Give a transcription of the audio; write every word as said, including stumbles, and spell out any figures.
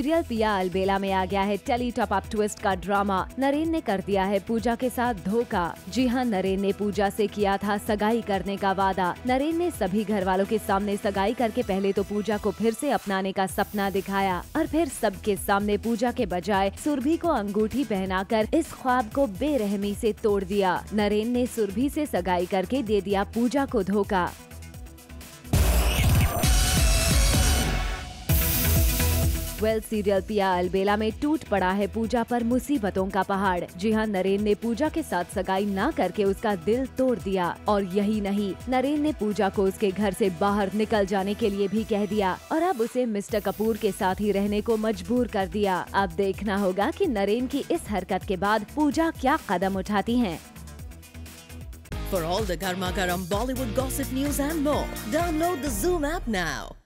Serial पिया अलबेला में आ गया है टेली टॉप अप ट्विस्ट का ड्रामा। नरेन ने कर दिया है पूजा के साथ धोखा। जी हां, नरेन ने पूजा से किया था सगाई करने का वादा। नरेन ने सभी घर वालों के सामने सगाई करके पहले तो पूजा को फिर से अपनाने का सपना दिखाया और फिर सबके सामने पूजा के बजाय सुरभि को अंगूठी पहनाकर इस ख्वाब को बेरहमी से तोड़ दिया। नरेन ने सुरभि से सगाई करके दे दिया पूजा को धोखा। वेल सीरियल पिया अलबेला में टूट पड़ा है पूजा पर मुसीबतों का पहाड़। जी हां, नरेन ने पूजा के साथ सगाई ना करके उसका दिल तोड़ दिया और यही नहीं, नरेन ने पूजा को उसके घर से बाहर निकल जाने के लिए भी कह दिया और अब उसे मिस्टर कपूर के साथ ही रहने को मजबूर कर दिया। अब देखना होगा कि नरेन की इस हरकत के बाद पूजा क्या कदम उठाती हैं। For all the Garma Garam Bollywood gossip news and more, download the Zoom app now.